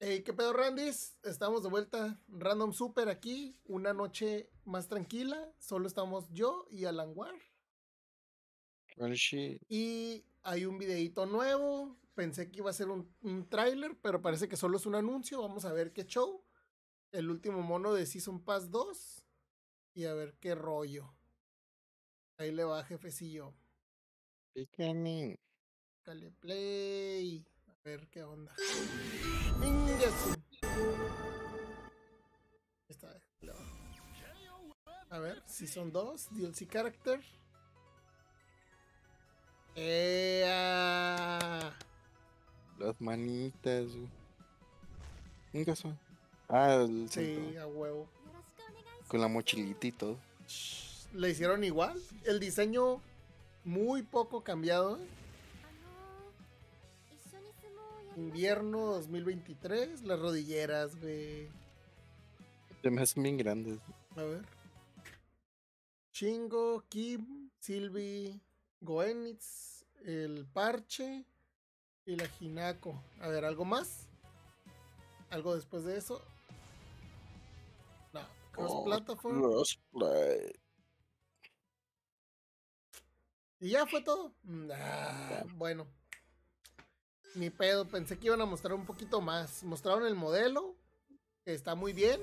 Hey, ¿qué pedo, Randis? Estamos de vuelta, Random Super aquí, una noche más tranquila. Solo estamos yo y Alan War. Well, shit. Y hay un videíto nuevo. Pensé que iba a ser un tráiler, pero parece que solo es un anuncio. Vamos a ver qué show. El último mono de Season Pass 2. Y a ver qué rollo. Ahí le va, jefecillo. Picani. Dale play. A ver qué onda. Ingesu. Está. A ver, Season 2, DLC Character. Las manitas, güey. Nunca son. Ah, el Sí, centro. a huevo. Con la mochilita y todo. Le hicieron igual. El diseño muy poco cambiado. Invierno 2023. Las rodilleras, güey. Se me hacen bien grandes. A ver. Shingo, Kim, Sylvie, Goenitz, el parche y la Hinako. A ver, ¿algo más? ¿Algo después de eso? No. Cross Platform. Crossplay. Y ya fue todo. Bueno. Ni pedo, pensé que iban a mostrar un poquito más. Mostraron el modelo, que está muy bien.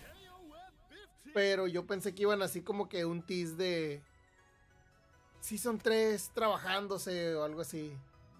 Pero yo pensé que iban así como que un tease de Season 3 trabajándose o algo así.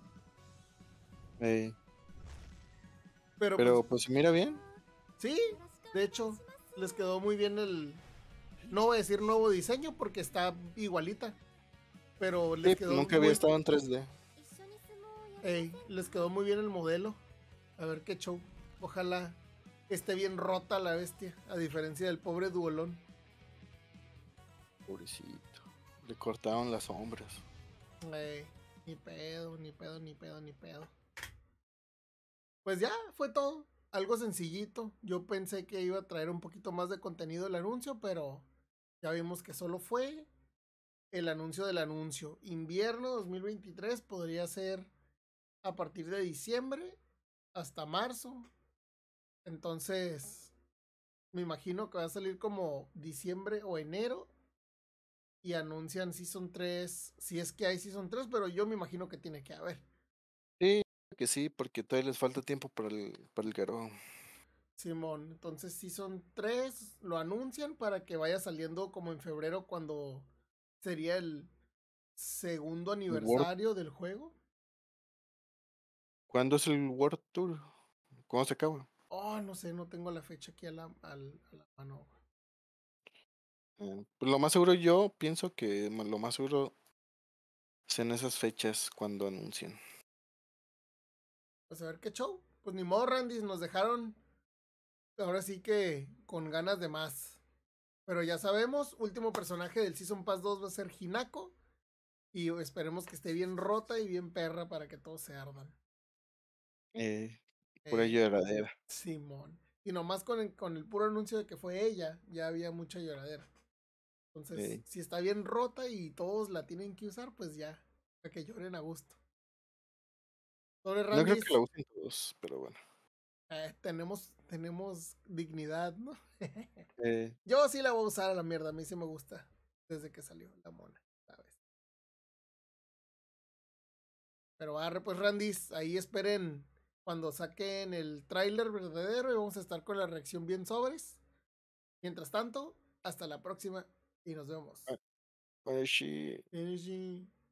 Eh, Pero pues pero pues se mira bien. sí, de hecho, les quedó muy bien el... No voy a decir nuevo diseño porque está igualita. Pero les Sí, quedó nunca había muy... estado en 3D. Les quedó muy bien el modelo. A ver qué show. Ojalá esté bien rota la bestia. A diferencia del pobre Duolón. Pobrecito. Le cortaron las sombras. Ni pedo, ni pedo, ni pedo, ni pedo. Pues ya, fue todo. Algo sencillito. Yo pensé que iba a traer un poquito más de contenido el anuncio, pero ya vimos que solo fue el anuncio del anuncio. Invierno 2023 podría ser a partir de diciembre hasta marzo. Entonces, me imagino que va a salir como diciembre o enero y anuncian Season 3, si es que hay Season 3, pero yo me imagino que tiene que haber. Sí, que sí, porque todavía les falta tiempo para el Garou. Simón, entonces Season 3 lo anuncian para que vaya saliendo como en febrero cuando sería el segundo El World. aniversario del juego. ¿Cuándo es el World Tour? ¿Cuándo se acaba? Oh, no sé, no tengo la fecha aquí a la mano. Pues lo más seguro, yo pienso que lo más seguro es en esas fechas cuando anuncien. Pues a ver qué show. Pues ni modo, Randy, nos dejaron ahora sí que con ganas de más. Pero ya sabemos, último personaje del Season Pass 2 va a ser Hinako. Y esperemos que esté bien rota y bien perra para que todos se ardan. Eh, Pura Eh, lloradera. Simón. Y nomás con el puro anuncio de que fue ella, ya había mucha lloradera. Entonces, Eh, si está bien rota y todos la tienen que usar, pues ya, para que lloren a gusto. Sobre no creo que Randis, la usen todos, pero bueno. tenemos dignidad, ¿no? Eh, Yo sí la voy a usar a la mierda, a mí sí me gusta desde que salió la mona, ¿sabes? Pero arre, pues Randis, ahí esperen cuando saquen el tráiler verdadero y vamos a estar con la reacción bien sobres. Mientras tanto, hasta la próxima y nos vemos. Bueno, sí. Energy.